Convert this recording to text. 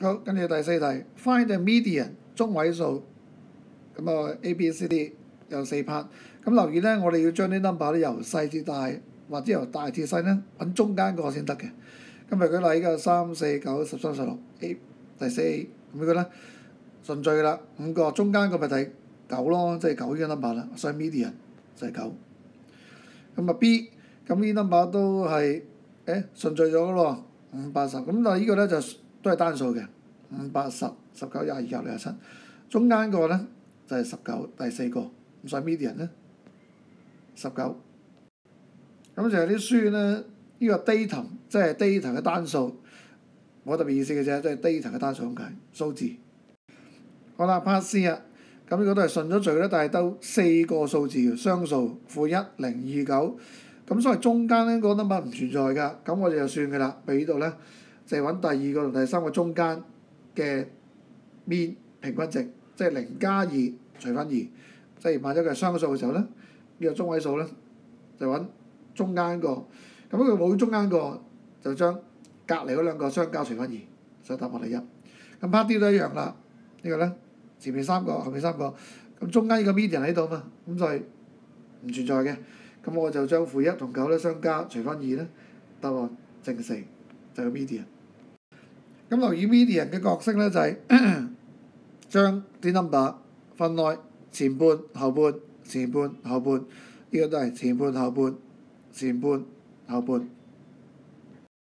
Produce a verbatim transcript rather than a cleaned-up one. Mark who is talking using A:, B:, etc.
A: 好，跟住第四題 ，find the median 中位數。咁啊 A、B、C、D 有四 part。咁留意咧，我哋要將啲 number 咧由細至大，或者由大至細咧揾中間個先得嘅。咁譬如舉例，依個三、四、九、十三、十六 A 第四 A 咁呢個咧順序啦，五個中間個咪第九咯，即係九呢個 number 啦，所以 median 就係九。咁啊 B 咁呢 number 都係誒順序咗嘅咯，五、八十。咁但係呢個咧就都係單數嘅，五、八十、十九、廿二、廿六、廿七。中間個咧就係十九，第四個，咁所以 median 咧十九。咁就係啲書咧，呢、呢個 datum 即係 data 嘅單數，冇特別意思嘅啫，即係 data 嘅單數咁解，數字。好啦 part C 啊，咁呢個都係順咗序咧，但係都四個數字嘅雙數，負一、零、二、九。咁所以中間咧個 number 唔存在㗎，咁我哋就算㗎啦。譬如呢度咧就係揾第二個同第三個中間嘅 mean 平均值，即係零加二除分二，即係萬一佢係雙數嘅時候咧，呢、呢個中位數咧就揾中間個，咁佢冇中間個就將隔離嗰兩個相交除分二，所以答案係一。咁 part D 都一樣啦，呢個咧前面三個後面三個，咁中間呢個 median 喺度嘛，咁就係唔存在嘅。咁我就將負一同九咧相加除分二咧，答案正四，就係 median。咁留意 median 嘅角色咧就係、是、將啲 number 分開前半後半前半後半，呢、這個都係前半後半前半後半。